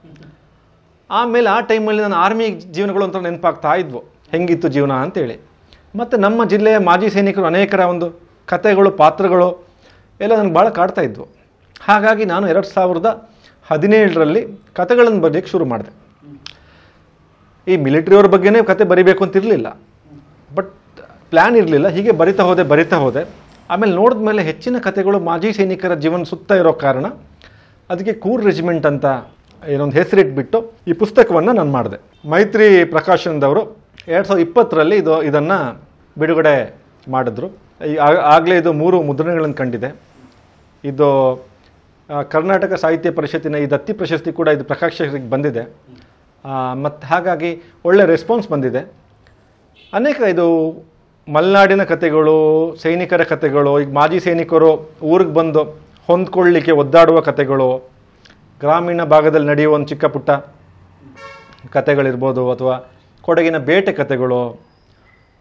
Speaker 1: ಆಮೇಲೆ ಆ ಟೈಮಲ್ಲಿ ನನ್ನ ಆರ್ಮಿ ಜೀವನಗಳು ಒಂಥರ ನೆನಪಾಗ್ತಾ ಇದ್ವು, ಹೆಂಗಿತ್ತು ಜೀವನ ಅಂತೇಳಿ. ಮತ್ತು ನಮ್ಮ ಜಿಲ್ಲೆಯ ಮಾಜಿ ಸೈನಿಕರು ಅನೇಕರ ಒಂದು ಕಥೆಗಳು, ಪಾತ್ರಗಳು ಎಲ್ಲ ನನಗೆ ಭಾಳ ಕಾಡ್ತಾ ಇದ್ವು. ಹಾಗಾಗಿ ನಾನು 2017ರಲ್ಲಿ ಕಥೆಗಳನ್ನು ಬರೆಯೋಕ್ಕೆ ಶುರು ಮಾಡಿದೆ. ಈ ಮಿಲಿಟ್ರಿಯವ್ರ ಬಗ್ಗೆನೇ ಕತೆ ಬರಿಬೇಕು ಅಂತಿರಲಿಲ್ಲ, ಬಟ್ ಪ್ಲ್ಯಾನ್ ಇರಲಿಲ್ಲ. ಹೀಗೆ ಬರಿತಾ ಹೋದೆ. ಆಮೇಲೆ ನೋಡಿದ ಮೇಲೆ ಹೆಚ್ಚಿನ ಕಥೆಗಳು ಮಾಜಿ ಸೈನಿಕರ ಜೀವನ ಸುತ್ತ ಇರೋ ಕಾರಣ ಅದಕ್ಕೆ ಕೂರ್ ರೆಜಿಮೆಂಟ್ ಅಂತ ಏನೊಂದು ಹೆಸರಿಟ್ಬಿಟ್ಟು ಈ ಪುಸ್ತಕವನ್ನು ನಾನು ಮಾಡಿದೆ. ಮೈತ್ರಿ ಪ್ರಕಾಶನದವರು 2020ರಲ್ಲಿ ಇದನ್ನು ಬಿಡುಗಡೆ ಮಾಡಿದ್ರು. ಆಗಲೇ ಇದು 3 ಮುದ್ರಣಗಳನ್ನು ಕಂಡಿದೆ. ಇದು ಕರ್ನಾಟಕ ಸಾಹಿತ್ಯ ಪರಿಷತ್ತಿನ ಈ ದತ್ತಿ ಪ್ರಶಸ್ತಿ ಕೂಡ ಇದು ಪ್ರಕಾಶಕರಿಗೆ ಬಂದಿದೆ. ಮತ್ತು ಹಾಗಾಗಿ ಒಳ್ಳೆ ರೆಸ್ಪಾನ್ಸ್ ಬಂದಿದೆ. ಅನೇಕ ಇದು ಮಲೆನಾಡಿನ ಕಥೆಗಳು, ಸೈನಿಕರ ಕಥೆಗಳು, ಈಗ ಮಾಜಿ ಸೈನಿಕರು ಊರಿಗೆ ಬಂದು ಹೊಂದ್ಕೊಳ್ಳಿಕ್ಕೆ ಒದ್ದಾಡುವ ಕಥೆಗಳು, ಗ್ರಾಮೀಣ ಭಾಗದಲ್ಲಿ ನಡೆಯುವ ಒಂದು ಚಿಕ್ಕ ಪುಟ್ಟ ಕಥೆಗಳಿರ್ಬೋದು, ಅಥವಾ ಕೊಡಗಿನ ಬೇಟೆ ಕಥೆಗಳು,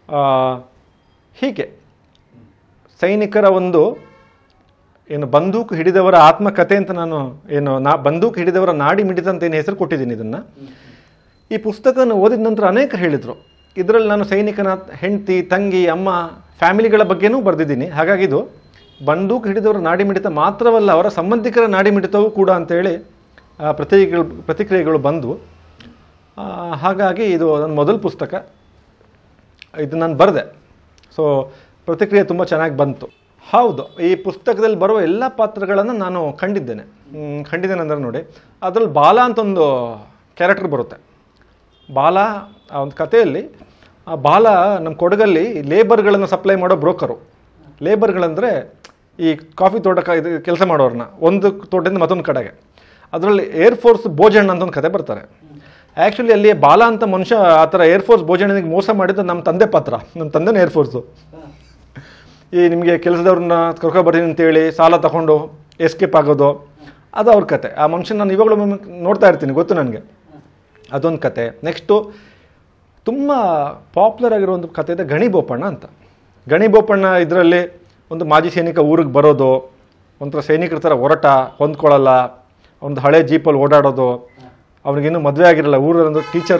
Speaker 1: ಹೀಗೆ ಸೈನಿಕರ ಒಂದು ಏನು ಬಂದೂಕು ಹಿಡಿದವರ ಆತ್ಮಕಥೆ ಅಂತ ನಾನು ಬಂದೂಕು ಹಿಡಿದವರ ನಾಡಿ ಮಿಡಿತ ಅಂತ ಏನು ಹೆಸರು ಕೊಟ್ಟಿದ್ದೀನಿ ಇದನ್ನು. ಈ ಪುಸ್ತಕವನ್ನು ಓದಿದ ನಂತರ ಅನೇಕರು ಹೇಳಿದರು, ಇದರಲ್ಲಿ ನಾನು ಸೈನಿಕನ ಹೆಂಡತಿ, ತಂಗಿ, ಅಮ್ಮ, ಫ್ಯಾಮಿಲಿಗಳ ಬಗ್ಗೆನೂ ಬರೆದಿದ್ದೀನಿ. ಹಾಗಾಗಿ ಇದು ಬಂದೂಕು ಹಿಡಿದವರ ನಾಡಿ ಮಿಡಿತ ಮಾತ್ರವಲ್ಲ, ಅವರ ಸಂಬಂಧಿಕರ ನಾಡಿ ಮಿಡಿತವೂ ಕೂಡ ಅಂತೇಳಿ ಪ್ರತಿಕ್ರಿಯೆಗಳು ಬಂದವು. ಹಾಗಾಗಿ ಇದು ನನ್ನ ಮೊದಲ ಪುಸ್ತಕ, ಇದು ನಾನು ಬರೆದೆ. ಸೊ ಪ್ರತಿಕ್ರಿಯೆ ತುಂಬ ಚೆನ್ನಾಗಿ ಬಂತು. ಹೌದು, ಈ ಪುಸ್ತಕದಲ್ಲಿ ಬರುವ ಎಲ್ಲ ಪಾತ್ರಗಳನ್ನು ನಾನು ಕಂಡಿದ್ದೇನೆ ಅಂದರೆ ನೋಡಿ, ಅದರಲ್ಲಿ ಬಾಲ ಅಂತ ಒಂದು ಕ್ಯಾರೆಕ್ಟರ್ ಬರುತ್ತೆ. ಬಾಲ ಆ ಒಂದು ಕಥೆಯಲ್ಲಿ ಬಾಲ ನಮ್ಮ ಕೊಡಗಲ್ಲಿ ಲೇಬರ್ಗಳನ್ನು ಸಪ್ಲೈ ಮಾಡೋ ಬ್ರೋಕರು. ಲೇಬರ್ಗಳಂದರೆ ಈ ಕಾಫಿ ತೋಟ ಇದು ಕೆಲಸ ಮಾಡೋರನ್ನ ಒಂದು ತೋಟದಿಂದ ಮತ್ತೊಂದು ಕಡೆಗೆ. ಅದರಲ್ಲಿ ಏರ್ಫೋರ್ಸ್ ಬೋಜಣ್ಣ ಅಂತ ಒಂದು ಕತೆ ಬರ್ತಾರೆ. ಆ್ಯಕ್ಚುಲಿ ಅಲ್ಲಿ ಬಾಲ ಅಂತ ಮನುಷ್ಯ ಆ ಥರ ಏರ್ಫೋರ್ಸ್ ಬೋಜಣ್ಣನಿಗೆ ಮೋಸ ಮಾಡಿದ್ದು ನಮ್ಮ ತಂದೆ ಪಾತ್ರ. ನಮ್ಮ ತಂದೆನೇ ಏರ್ಫೋರ್ಸು. ಈ ನಿಮಗೆ ಕೆಲಸದವ್ರನ್ನ ಕರ್ಕೊಬರ್ತೀನಿ ಅಂತೇಳಿ ಸಾಲ ತಗೊಂಡು ಎಸ್ಕೇಪ್ ಆಗೋದು, ಅದು ಅವ್ರ ಕತೆ. ಆ ಮನುಷ್ಯನ ನಾನು ಇವಾಗಲೂ ನೋಡ್ತಾ ಇರ್ತೀನಿ, ಗೊತ್ತು ನನಗೆ. ಅದೊಂದು ಕತೆ. ನೆಕ್ಸ್ಟು ತುಂಬ ಪಾಪ್ಯುಲರ್ ಆಗಿರೋ ಒಂದು ಕತೆ ಇದೆ, ಗಣಿ ಬೋಪಣ್ಣ ಅಂತ. ಗಣಿ ಬೋಪಣ್ಣ ಇದರಲ್ಲಿ ಒಂದು ಮಾಜಿ ಸೈನಿಕ ಊರಿಗೆ ಬರೋದು, ಒಂಥರ ಸೈನಿಕರ ಥರ ಹೊರಟ, ಹೊಂದ್ಕೊಳ್ಳಲ್ಲ, ಒಂದು ಹಳೆ ಜೀಪಲ್ಲಿ ಓಡಾಡೋದು, ಅವ್ನಿಗಿನ್ನೂ ಮದುವೆ ಆಗಿರಲ್ಲ. ಊರಲ್ಲೊಂದು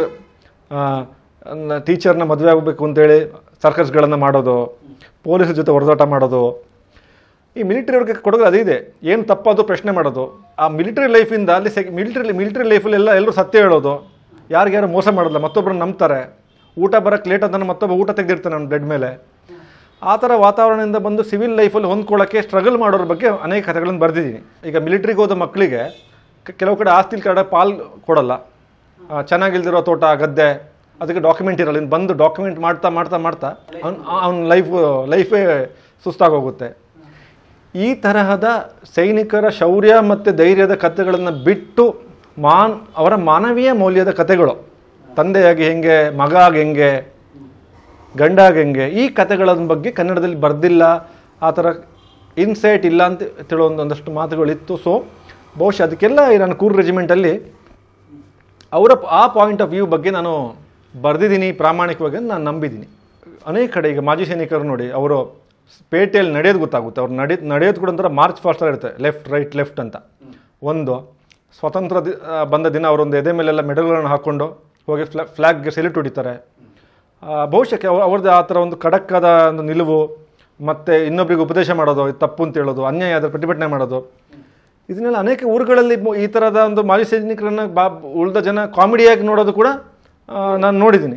Speaker 1: ಟೀಚರ್ನ ಮದುವೆ ಆಗಬೇಕು ಅಂತೇಳಿ ಸರ್ಕಸ್ಗಳನ್ನು ಮಾಡೋದು, ಪೊಲೀಸರ ಜೊತೆ ಹೊಡೆದಾಟ ಮಾಡೋದು. ಈ ಮಿಲಿಟರಿ ಅವ್ರಿಗೆ ಕೊಡೋದು ಅದೇ ಇದೆ, ಏನು ತಪ್ಪದು ಪ್ರಶ್ನೆ ಮಾಡೋದು. ಆ ಮಿಲಿಟರಿ ಲೈಫಿಂದ ಅಲ್ಲಿ ಮಿಲಿಟರಿ ಲೈಫಲ್ಲೆಲ್ಲ ಎಲ್ಲರೂ ಸತ್ಯ ಹೇಳೋದು, ಯಾರಿಗ್ಯಾರು ಮೋಸ ಮಾಡೋಲ್ಲ, ಮತ್ತೊಬ್ಬರನ್ನ ನಂಬ್ತಾರೆ. ಊಟ ಬರೋಕ್ಕೆ ಲೇಟ್ ಅಂತ ಮತ್ತೊಬ್ಬ ಊಟ ತೆಗೆದಿರ್ತಾನೆ ನನ್ನ ಬೆಡ್ ಮೇಲೆ. ಆ ಥರ ವಾತಾವರಣದಿಂದ ಬಂದು ಸಿವಿಲ್ ಲೈಫಲ್ಲಿ ಹೊಂದ್ಕೊಳ್ಳೋಕ್ಕೆ ಸ್ಟ್ರಗಲ್ ಮಾಡೋರ ಬಗ್ಗೆ ಅನೇಕ ಕಥೆಗಳನ್ನು ಬರೆದಿದ್ದೀನಿ. ಈಗ ಮಿಲಿಟ್ರಿಗೆ ಹೋದ ಮಕ್ಕಳಿಗೆ ಕೆಲವು ಕಡೆ ಆಸ್ತಿ ಕಡೆ ಪಾಲ್ ಕೊಡಲ್ಲ, ಚೆನ್ನಾಗಿಲ್ದಿರೋ ತೋಟ, ಗದ್ದೆ, ಅದಕ್ಕೆ ಡಾಕ್ಯುಮೆಂಟ್ ಇರಲ್ಲ. ಇನ್ನು ಬಂದು ಡಾಕ್ಯುಮೆಂಟ್ ಮಾಡ್ತಾ ಅವ್ನ ಲೈಫೇ ಸುಸ್ತಾಗೋಗುತ್ತೆ. ಈ ತರಹದ ಸೈನಿಕರ ಶೌರ್ಯ ಮತ್ತು ಧೈರ್ಯದ ಕಥೆಗಳನ್ನು ಬಿಟ್ಟು ಅವರ ಮಾನವೀಯ ಮೌಲ್ಯದ ಕಥೆಗಳು, ತಂದೆಯಾಗಿ ಹೆಂಗೆ, ಮಗ ಆಗಿ ಹೆಂಗೆ, ಗಂಡಾಗಿ ಹೆಂಗೆ, ಈ ಕಥೆಗಳ ಬಗ್ಗೆ ಕನ್ನಡದಲ್ಲಿ ಬರೆದಿಲ್ಲ. ಆ ಥರ ಇನ್ಸೈಟ್ ಇಲ್ಲ ಅಂತ ತಿಳೋ ಒಂದಷ್ಟು ಮಾತುಗಳಿತ್ತು. ಸೊ ಬಹುಶಃ ಅದಕ್ಕೆಲ್ಲ ನಾನು ಕೂರ್ ರೆಜಿಮೆಂಟಲ್ಲಿ ಅವರ ಆ ಪಾಯಿಂಟ್ ಆಫ್ ವ್ಯೂ ಬಗ್ಗೆ ನಾನು ಬರೆದಿದ್ದೀನಿ ಪ್ರಾಮಾಣಿಕವಾಗಿ ಅಂತ ನಾನು ನಂಬಿದ್ದೀನಿ. ಅನೇಕ ಕಡೆ ಈಗ ಮಾಜಿ ಸೈನಿಕರು ನೋಡಿ, ಅವರು ಪೇಟೆಯಲ್ಲಿ ನಡೆಯೋದು ಗೊತ್ತಾಗುತ್ತೆ. ಅವ್ರು ನಡೆಯೋದು ಕೂಡ ಒಂಥರ ಮಾರ್ಚ್ ಫಾಸ್ಟರ್ ಇರುತ್ತೆ, ಲೆಫ್ಟ್ ರೈಟ್ ಲೆಫ್ಟ್ ಅಂತ. ಒಂದು ಸ್ವತಂತ್ರ ಬಂದ ದಿನ ಅವರೊಂದು ಎದೆ ಮೇಲೆಲ್ಲ ಮೆಡಲ್ಗಳನ್ನು ಹಾಕ್ಕೊಂಡು ಹೋಗಿ ಫ್ಲ್ಯಾಗ್ಗೆ ಸೆಲ್ಯೂಟ್ ಹೊಡಿತಾರೆ. ಬಹುಶಃ ಅವ್ರದ್ದು ಆ ಥರ ಒಂದು ಖಡಕ್ಕಾದ ಒಂದು ನಿಲುವು, ಮತ್ತು ಇನ್ನೊಬ್ಬರಿಗೆ ಉಪದೇಶ ಮಾಡೋದು, ಇದು ತಪ್ಪು ಅಂತ ಹೇಳೋದು, ಅನ್ಯಾಯ ಅದರ ಪ್ರತಿಭಟನೆ ಮಾಡೋದು, ಇದನ್ನೆಲ್ಲ ಅನೇಕ ಊರುಗಳಲ್ಲಿ ಈ ಥರದ ಒಂದು ಮಾಜಿ ಸೈನಿಕರನ್ನ ಉಳಿದ ಜನ ಕಾಮಿಡಿಯಾಗಿ ನೋಡೋದು ಕೂಡ ನಾನು ನೋಡಿದ್ದೀನಿ.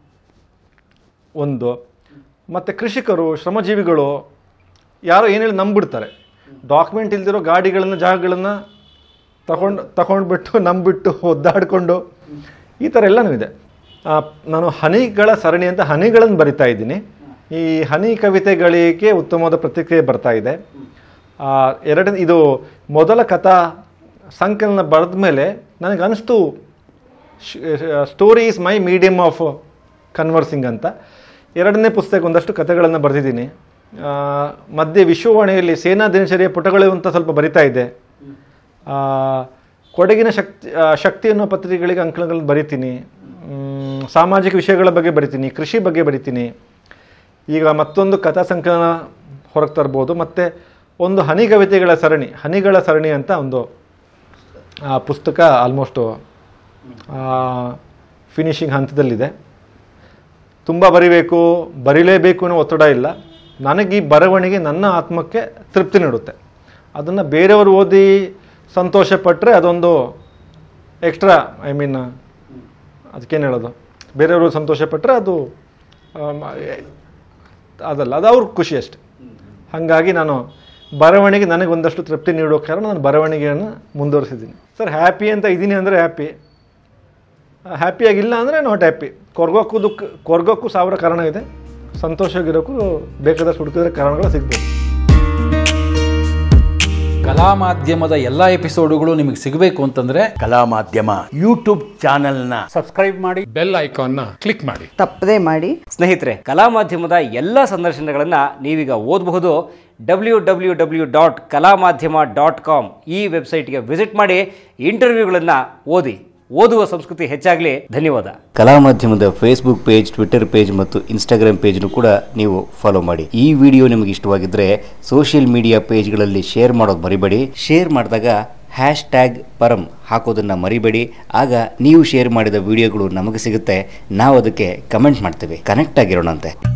Speaker 1: ಒಂದು ಮತ್ತು ಕೃಷಿಕರು, ಶ್ರಮಜೀವಿಗಳು ಯಾರೋ ಏನೇಳಿ ನಂಬಿಡ್ತಾರೆ. ಡಾಕ್ಯುಮೆಂಟ್ ಇಲ್ದಿರೋ ಗಾಡಿಗಳನ್ನು, ಜಾಗಗಳನ್ನು ತಗೊಂಡ್ಬಿಟ್ಟು ನಂಬಿಬಿಟ್ಟು ಒದ್ದಾಡಿಕೊಂಡು ಈ ಥರ ಎಲ್ಲನೂ ಇದೆ. ನಾನು ಹನಿಗಳ ಸರಣಿ ಅಂತ ಹನಿಗಳನ್ನು ಬರಿತಾ ಇದ್ದೀನಿ. ಈ ಹನಿ ಕವಿತೆಗಳಿಗೆ ಉತ್ತಮವಾದ ಪ್ರತಿಕ್ರಿಯೆ ಬರ್ತಾ ಇದೆ. ಇದು ಮೊದಲ ಕಥಾ ಸಂಕಲನ ಬರೆದ ಮೇಲೆ ನನಗೆ ಅನಿಸ್ತು story is my medium of conversing ಅಂತ. ಎರಡನೇ ಪುಸ್ತಕ ಒಂದಷ್ಟು ಕಥೆಗಳನ್ನು ಬರೆದಿದ್ದೀನಿ. ಮಧ್ಯೆ ವಿಶ್ವವಾಣಿಯಲ್ಲಿ ಸೇನಾ ದಿನಚರಿಯ ಪುಟಗಳು ಅಂತ ಸ್ವಲ್ಪ ಬರಿತಾ ಇದೆ. ಕೊಡಗಿನ ಶಕ್ತಿ ಅನ್ನೋ ಪತ್ರಿಕೆಗಳಿಗೆ ಅಂಕಣಗಳನ್ನು ಬರಿತೀನಿ. ಸಾಮಾಜಿಕ ವಿಷಯಗಳ ಬಗ್ಗೆ ಬರಿತೀನಿ, ಕೃಷಿ ಬಗ್ಗೆ ಬರಿತೀನಿ. ಈಗ ಮತ್ತೊಂದು ಕಥಾ ಸಂಕಲನ ಹೊರಗೆ ತರ್ಬೋದು. ಮತ್ತು ಒಂದು ಹನಿಗಳ ಸರಣಿ ಅಂತ ಒಂದು ಪುಸ್ತಕ ಆಲ್ಮೋಸ್ಟು ಫಿನಿಷಿಂಗ್ ಹಂತದಲ್ಲಿದೆ. ತುಂಬ ಬರಿಲೇಬೇಕು ಅನ್ನೋ ಒತ್ತಡ ಇಲ್ಲ. ನನಗೆ ಈ ಬರವಣಿಗೆ ನನ್ನ ಆತ್ಮಕ್ಕೆ ತೃಪ್ತಿ ನೀಡುತ್ತೆ. ಅದನ್ನು ಬೇರೆಯವರು ಓದಿ ಸಂತೋಷಪಟ್ಟರೆ ಅದೊಂದು ಎಕ್ಸ್ಟ್ರಾ, ಅದಕ್ಕೇನು ಹೇಳೋದು, ಬೇರೆಯವರು ಸಂತೋಷಪಟ್ಟರೆ ಅದು ಅದಲ್ಲ, ಅದು ಅವ್ರ ಖುಷಿ ಅಷ್ಟೆ. ಹಾಗಾಗಿ ನಾನು ಬರವಣಿಗೆ ನನಗೆ ಒಂದಷ್ಟು ತೃಪ್ತಿ ನೀಡೋ ಕಾರಣ ನಾನು ಬರವಣಿಗೆಯನ್ನು ಮುಂದುವರಿಸಿದ್ದೀನಿ. ಸರ್, ಹ್ಯಾಪಿ ಅಂತ ಇದ್ದೀನಿ ಅಂದರೆ ಹ್ಯಾಪಿಯಾಗಿಲ್ಲ ಅಂದರೆ ನಾಟ್ ಹ್ಯಾಪಿ. ಕೊರ್ಗೋಕ್ಕೂ ಸಾವಿರ ಕಾರಣ ಇದೆ, ಸಂತೋಷವಾಗಿರೋಕ್ಕೂ ಬೇಕಾದಷ್ಟು ಹುಡುಕಿದ್ರೆ ಕಾರಣಗಳು ಸಿಗ್ಬೋದು.
Speaker 3: ಕಲಾ ಮಾಧ್ಯಮದ ಎಲ್ಲ ಎಪಿಸೋಡುಗಳು ನಿಮಗೆ ಸಿಗಬೇಕು ಅಂತಂದ್ರೆ
Speaker 4: ಕಲಾ ಮಾಧ್ಯಮ ಯೂಟ್ಯೂಬ್ ಚಾನೆಲ್ನ
Speaker 5: ಸಬ್ಸ್ಕ್ರೈಬ್ ಮಾಡಿ, ಬೆಲ್ ಐಕಾನ್ನ ಕ್ಲಿಕ್ ಮಾಡಿ,
Speaker 6: ತಪ್ಪದೇ ಮಾಡಿ.
Speaker 2: ಸ್ನೇಹಿತರೆ, ಕಲಾ ಮಾಧ್ಯಮದ ಎಲ್ಲ ಸಂದರ್ಶನಗಳನ್ನು ನೀವೀಗ ಓದಬಹುದು. www.kalamadhyama.com ಈ ವೆಬ್ಸೈಟ್ಗೆ ವಿಸಿಟ್ ಮಾಡಿ ಇಂಟರ್ವ್ಯೂಗಳನ್ನು ಓದಿ. ಓದುವ ಸಂಸ್ಕೃತಿ ಹೆಚ್ಚಾಗಲಿ. ಧನ್ಯವಾದ.
Speaker 6: ಕಲಾ ಮಾಧ್ಯಮದ ಫೇಸ್ಬುಕ್ ಪೇಜ್, ಟ್ವಿಟರ್ ಪೇಜ್ ಮತ್ತು ಇನ್ಸ್ಟಾಗ್ರಾಮ್ ಪೇಜ್ನು ಕೂಡ ನೀವು ಫಾಲೋ ಮಾಡಿ. ಈ ವಿಡಿಯೋ ನಿಮಗೆ ಇಷ್ಟವಾಗಿದ್ದರೆ ಸೋಷಿಯಲ್ ಮೀಡಿಯಾ ಪೇಜ್ಗಳಲ್ಲಿ ಶೇರ್ ಮಾಡೋದು ಮರಿಬೇಡಿ. ಶೇರ್ ಮಾಡಿದಾಗ #ಪರಂ ಹಾಕೋದನ್ನು ಮರಿಬೇಡಿ. ಆಗ ನೀವು ಶೇರ್ ಮಾಡಿದ ವಿಡಿಯೋಗಳು ನಮಗೆ ಸಿಗುತ್ತೆ, ನಾವು ಅದಕ್ಕೆ ಕಮೆಂಟ್ ಮಾಡ್ತೇವೆ. ಕನೆಕ್ಟ್ ಆಗಿರೋಣಂತೆ.